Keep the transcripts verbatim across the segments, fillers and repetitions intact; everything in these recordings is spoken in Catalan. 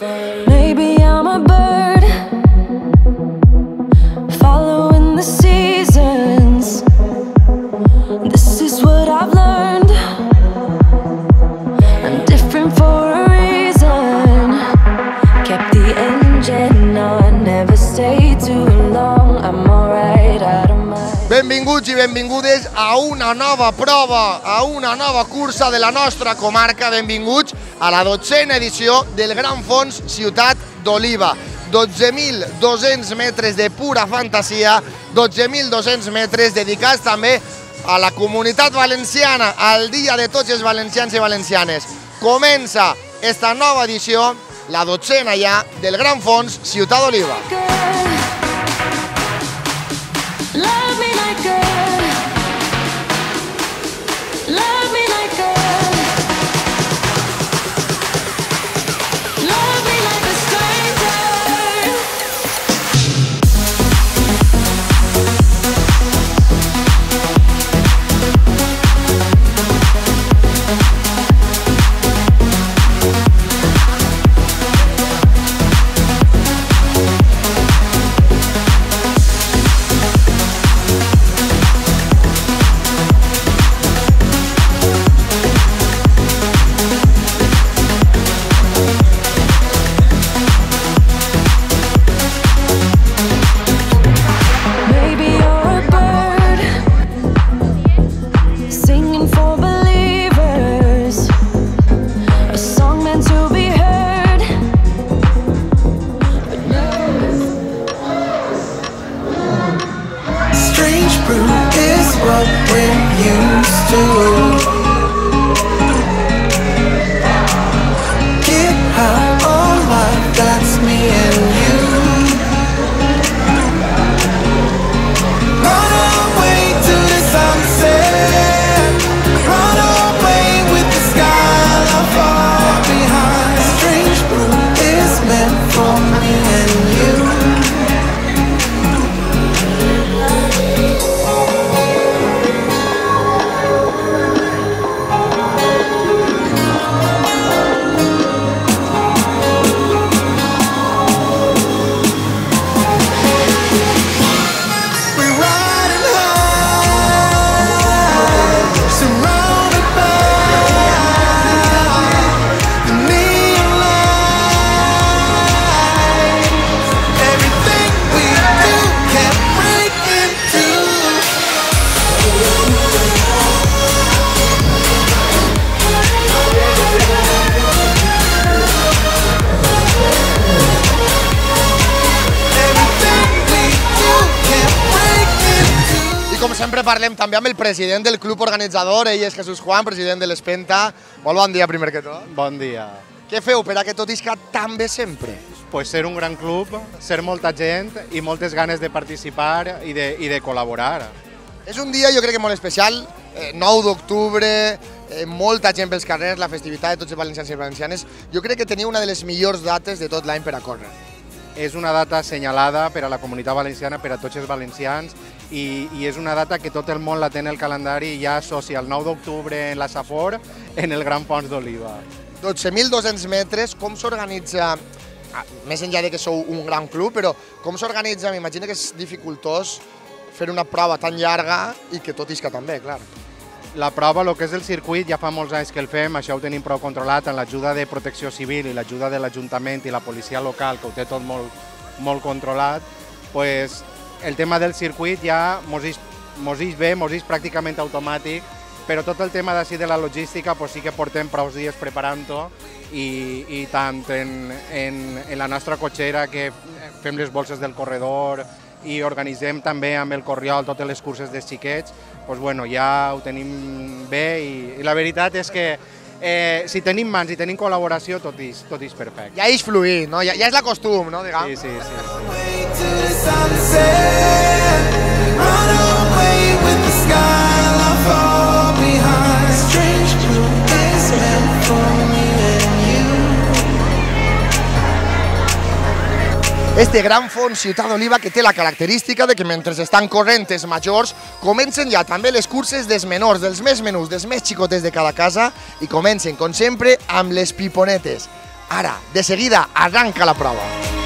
Maybe I'm a bird, following the seasons. This is what I've learned. I'm different for a reason. Kept the engine on, never stay too long. I'm alright out of mind. Benvinguts i benvingudes a una nova prova, a una nova cursa de la nostra comarca. Benvinguts a la dotzena edició del Gran Fons Ciutat d'Oliva. dotze mil dos-cents metres de pura fantasia, dotze mil dos-cents metres dedicats també a la comunitat valenciana, al dia de tots els valencians i valencianes. Comença esta nova edició, la dotzena ja, del Gran Fons Ciutat d'Oliva. Love me like a, love me like a, love me like a stranger. Com sempre parlem també amb el president del club organitzador, ell és Jesús Juan, president de l'Espenta. Molt bon dia, primer que tot. Bon dia. Què feu per a que tot isca tan bé sempre? Pues ser un gran club, ser molta gent i moltes ganes de participar i de, i de col·laborar. És un dia, jo crec que molt especial, eh, nou d'octubre, eh, molta gent pels carrers, la festivitat de tots els valencians i valencianes. Jo crec que teniu una de les millors dates de tot l'any per a córrer. És una data assenyalada per a la comunitat valenciana, per a tots els valencians, i, i és una data que tot el món la té en el calendari i ja associa el nou d'octubre en la Safor en el Gran Fons d'Oliva. dotze mil dos-cents metres, com s'organitza, més enllà de que sou un gran club, però com s'organitza, m'imagino que és dificultós fer una prova tan llarga i que tot isca tan bé, clar. La prova, el que és el circuit, ja fa molts anys que el fem, això ho tenim prou controlat, amb l'ajuda de Protecció Civil i l'ajuda de l'Ajuntament i la policia local, que ho té tot molt, molt controlat, pues, el tema del circuit ja mos és, mos és bé, mos és pràcticament automàtic, però tot el tema d'ací de la logística pues, sí que portem prou dies preparant-ho i, i tant en, en, en la nostra cotxera que fem les bolses del corredor i organitzem també amb el Corriol totes les curses dels xiquets, doncs, bueno, ja ho tenim bé i, i la veritat és que eh, si tenim mans i tenim col·laboració tot és, tot és perfecte. Ja és fluir, no? Ja, ja és la costum, no? Diguem. Sí, sí, sí. Este Gran Fons Ciutat d'Oliva que té la característica de que mentre estan corrent els majors comencen ja també les curses dels menors, dels més menús, dels més xicotets de cada casa i comencen, com sempre, amb les piponetes. Ara, de seguida, arranca la prova.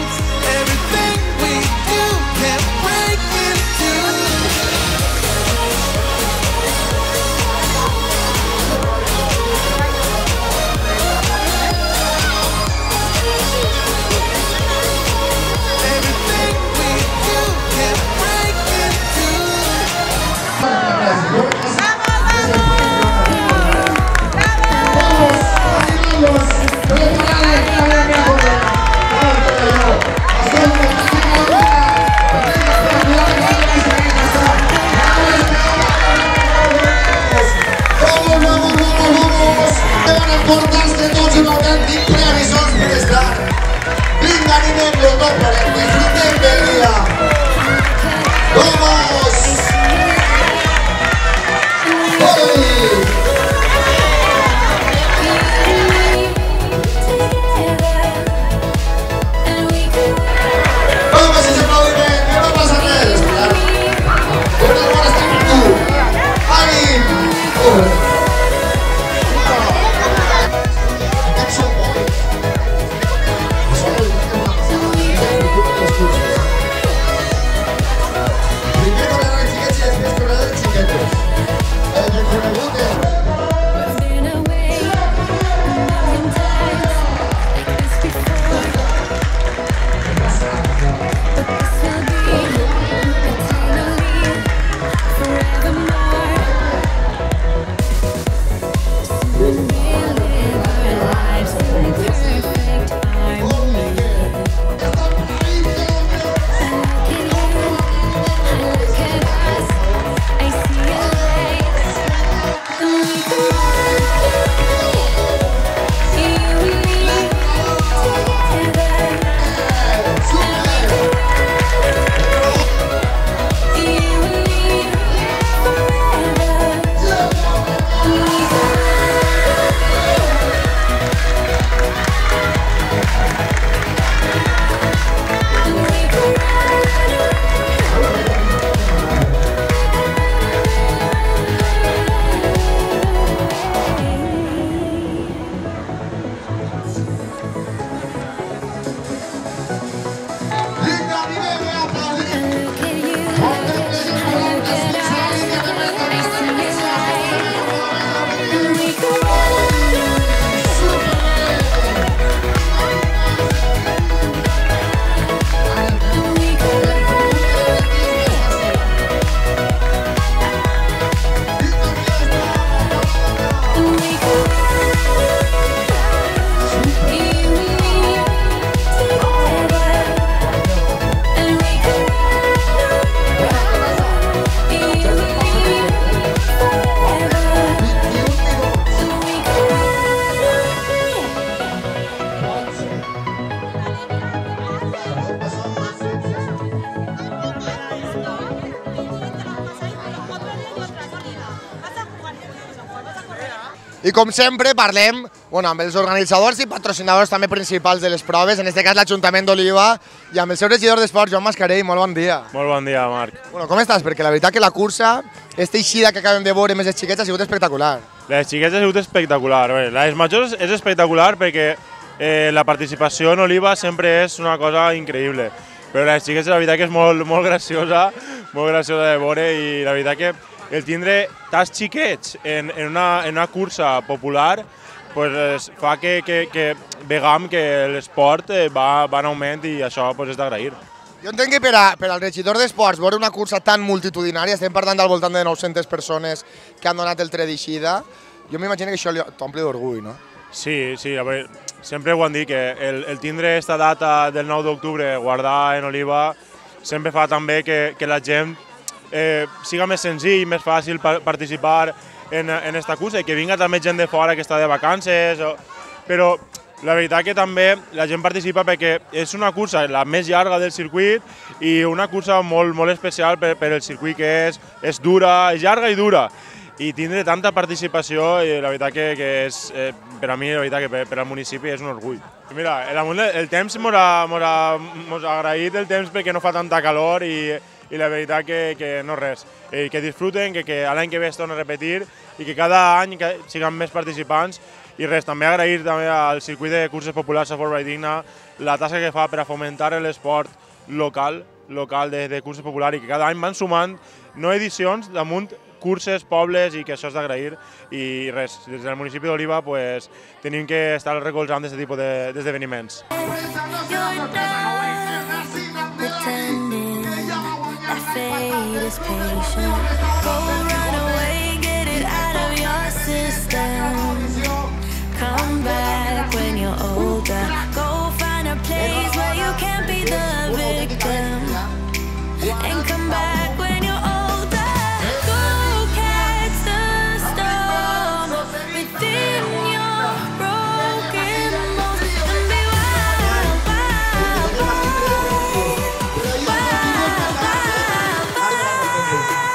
Portar-se tots un autèntic previsors per estar. Vinga, animem-lo, no parem, disfrutem del dia. ¡Vamos! ¡Hey! Vamos, ese aplaudiment, que no passa res. Tot el món està per tu. Ànim! I com sempre parlem bueno, amb els organitzadors i patrocinadors també principals de les proves, en aquest cas l'Ajuntament d'Oliva, i amb el seu regidor d'Esports, Joan Mascarell. Molt bon dia. Molt bon dia, Marc. Bueno, com estàs? Perquè la veritat que la cursa, aquesta eixida que acabem de veure més les xiquets, ha sigut espectacular. Les xiquets ha sigut espectacular. Bé, les majors és espectacular perquè eh, la participació en Oliva sempre és una cosa increïble. Però les xiquets la veritat que és molt, molt graciosa, molt graciosa de veure, i la veritat que el tindre tants xiquets en, en, una, en una cursa popular pues, fa que, que, que vegam que l'esport va, va en augment, i això pues, és d'agrair. Jo entenc que per, a, per al regidor d'Esports veure una cursa tan multitudinària, estem parlant del voltant de nou-centes persones que han donat el tret d'eixida, jo m'imagino que això t'omple d'orgull, no? Sí, sí, a veure, sempre ho han dit, que el, el tindre aquesta data del nou d'octubre guardar en Oliva sempre fa també que, que la gent eh, siga més senzill, més fàcil pa participar en, en esta cursa, i que vinga també gent de fora que està de vacances, o, però la veritat que també la gent participa perquè és una cursa la més llarga del circuit i una cursa molt, molt especial per, per el circuit, que és, és dura, és llarga i dura. I tindre tanta participació, i la veritat que, que és, eh, per a mi, la veritat que per, per al municipi és un orgull. Mira, el, el temps mos ha, mos ha, mos ha agraït el temps perquè no fa tanta calor, i, i la veritat que, que no res. I que disfruten, que, que l'any que ve es torna a repetir, i que cada any que siguem més participants, I res, també agrair també al circuit de curses populars a Fort Valldigna la tasca que fa per a fomentar l'esport local, local de, de curses populars i que cada any van sumant no edicions damunt curses, pobles i que això és d'agrair i res, des del municipi d'Oliva pues, tenim que estar recolzant aquest tipus d'esdeveniments. Come back when you're older. Go find a place where you can't be the victim. And come back when you're older. Go catch the storm within your broken bones. And be wild, wild, wild. Wild, wild, wild.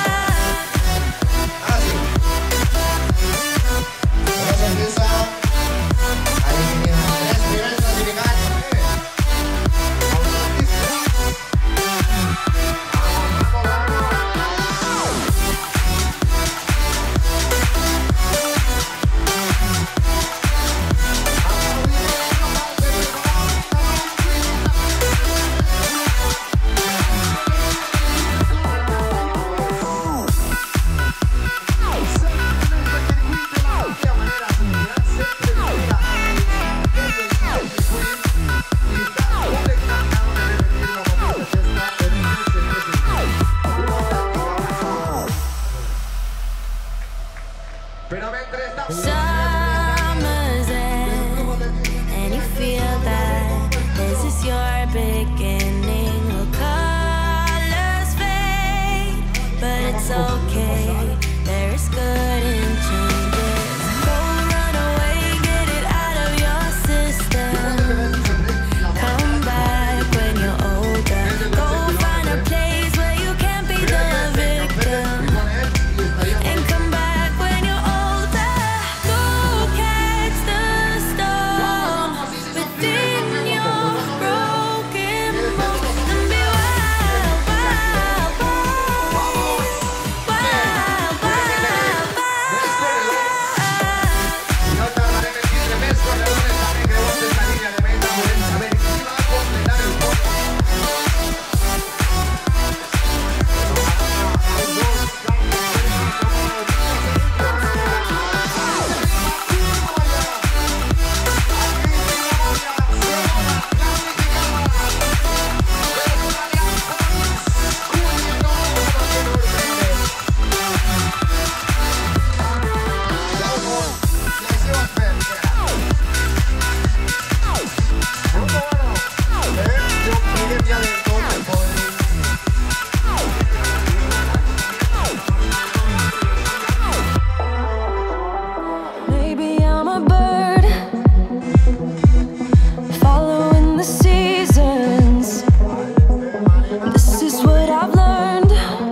Summer's end, and you feel that this is your beginning. Well, colors fade, but it's okay. There is good in changes. Go run away, get it out of your system. Come back when you're older. Go find a place where you can't be the victim. And come back when you're older. Go catch the storm within your broken bones. And be wild, wild, wild. Wild, wild, wild. No tardaré veintitrés meses, corredores saben que vos en la línea de meta pueden saber quién va a completar el podio. Maybe I'm a bird following the seasons. This is what I've learned.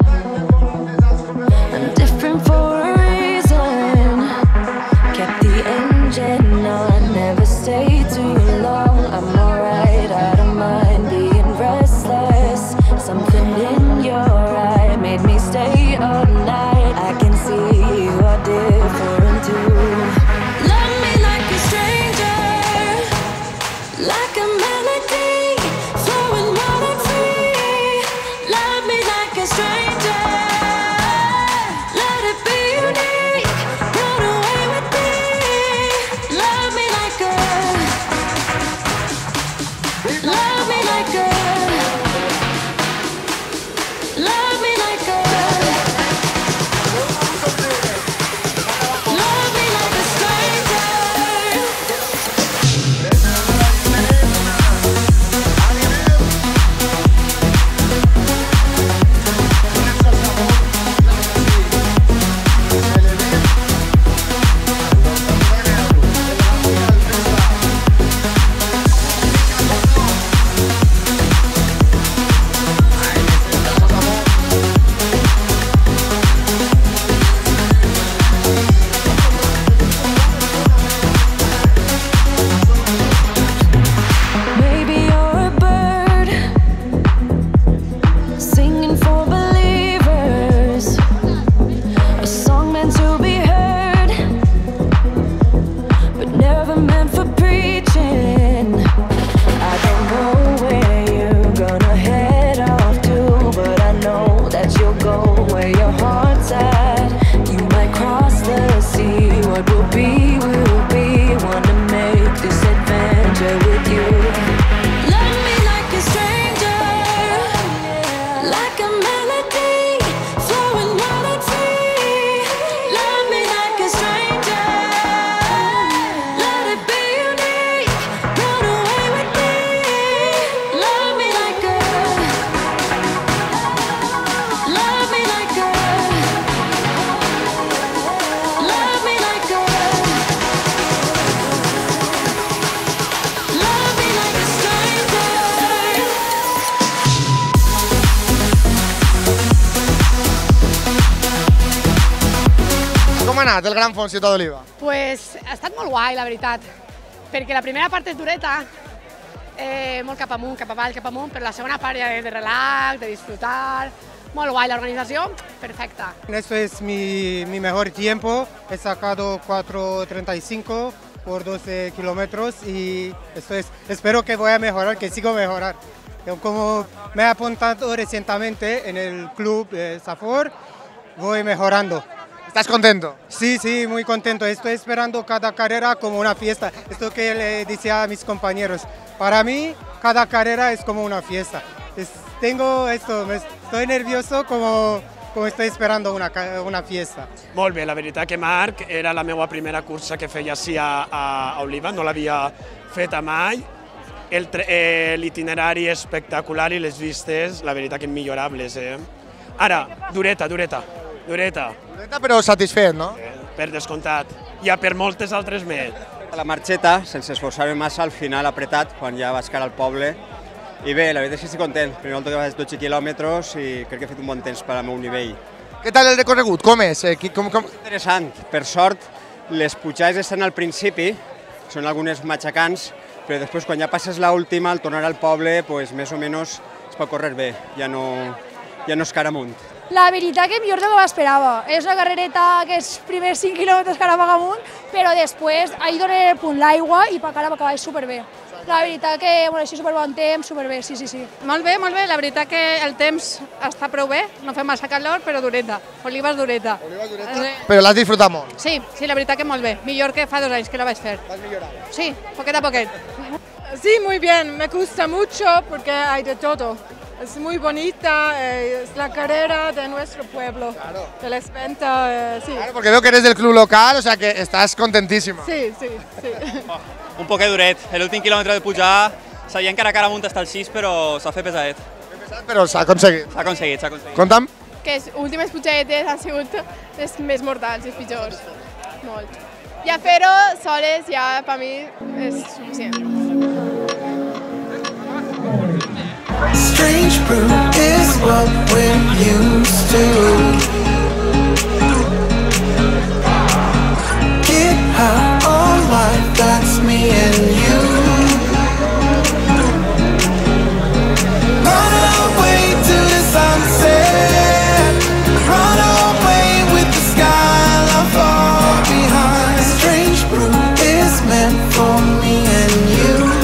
I'm different for a reason. Kept the engine on, never stayed too long. I'm alright, I don't mind being restless. Something in your eye made me stay all night. I can see you are different too. Love me like a stranger, like a melody, flowing wild and free. Love me like a stranger, let it be unique. Run away with me. Love me like a, love me like a, love me like a, love me like a stranger. anat el Gran Fons Ciutat d'Oliva? Pues ha estat molt guai, la veritat, perquè la primera part és dureta, eh, molt cap amunt, cap avall, cap amunt, però la segona part ja és de relax, de disfrutar, molt guai, la organizació, perfecta. Esto es mi, mi mejor tiempo, he sacado cuatro treinta y cinco por doce kilómetros y esto es, espero que voy a mejorar, que sigo mejorar. Como me he apuntado recientemente en el club eh, Safor, voy mejorando. ¿Estás contento? Sí, sí, muy contento. Estoy esperando cada carrera como una fiesta. Esto que le decía a mis compañeros. Para mí, cada carrera es como una fiesta. Es, tengo esto, me, estoy nervioso como, como estoy esperando una, una fiesta. Molt bé, la veritat que Marc era la meva primera cursa que feia així a, a Oliva, no l'havia feta mai. L'itinerari espectacular i les vistes, la veritat que millorables. Eh? Ara, dureta, dureta, dureta. Dureta però satisfet, no? Eh, per descomptat. Hi ha per moltes altres més. La marxeta, sense esforçar-me massa, al final apretat, quan ja vaig cara al poble. I bé, la veritat és que estic content. Primer volta que vaig dotze quilòmetres i crec que he fet un bon temps per al meu nivell. Què tal el recorregut? Com és? Eh, com, com... Interessant. Per sort, les pujades estan al principi, són algunes matxacants, però després quan ja passes l'última, al tornar al poble, pues, més o menys es pot córrer bé, ja no, ja no és cara amunt. La veritat que millor de lo que m'esperava. És una carrereta que és primers cinc quilòmetres cara cap amunt, però després ahir donen el punt l'aigua i per cara cap avall superbé. La veritat que, bueno, així superbon temps, superbé, sí, sí, sí. Molt bé, molt bé, la veritat que el temps està prou bé, no fa massa calor, però dureta. Oliva és dureta. Oliva és dureta? Sí. Però l'has disfrutat molt? Sí, sí, la veritat que molt bé. Millor que fa dos anys que la vaig fer. L'has millorat? Sí, poquet a poquet. Sí, muy bien, me gusta mucho porque hay de todo. Es muy bonita, eh, es la carrera de nuestro pueblo, claro. De la Espenta, eh, sí. Claro, porque veo que eres del club local, o sea que estás contentísima. Sí, sí, sí. Oh, un poquet duret, l'últim quilòmetre de pujar, sabia encara cara amunt hasta el sis, però s'ha fet pesadet. Pesat, però s'ha aconseguit. S'ha aconseguit, s'ha aconseguit. Conta'm. Que les últimes pujadetes han sigut les més mortals, les pitjors. Molt. Ja fer-ho soles ja per mi és suficient. Strange brew is what we're used to. Get high on life, that's me and you. Run away to the sunset. Run away with the sky far behind. Strange brew is meant for me and you.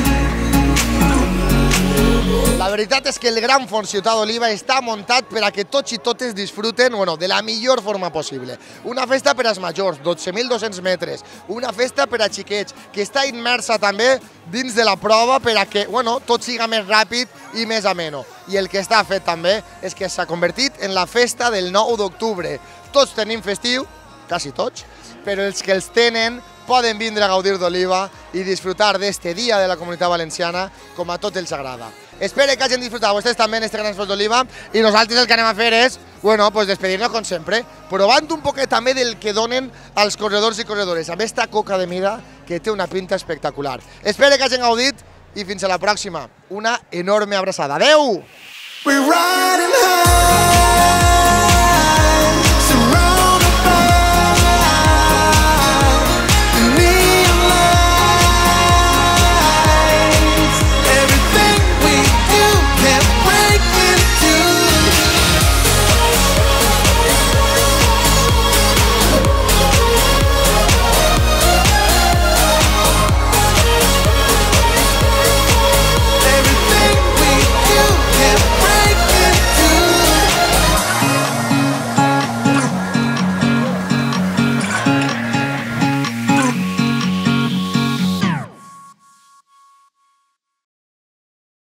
La veritat és que el Gran Fons Ciutat d'Oliva està muntat per a que tots i totes disfruten bueno, de la millor forma possible. Una festa per als majors, dotze mil dos-cents metres. Una festa per a xiquets, que està immersa també dins de la prova per a que bueno, tot siga més ràpid i més ameno. I el que està fet també és que s'ha convertit en la festa del nou d'octubre. Tots tenim festiu, quasi tots, però els que els tenen poden vindre a gaudir d'Oliva i disfrutar d'este dia de la Comunitat Valenciana com a tot els agrada. Espero que hagin disfrutat vostès també en este Gran Fons d'Oliva i nosaltres el que anem a fer és, bueno, pues despedir-nos com sempre, provant un poquet també del que donen als corredors i corredores, amb esta coca de mida que té una pinta espectacular. Espero que hagin gaudit i fins a la pròxima. Una enorme abraçada. Adeu!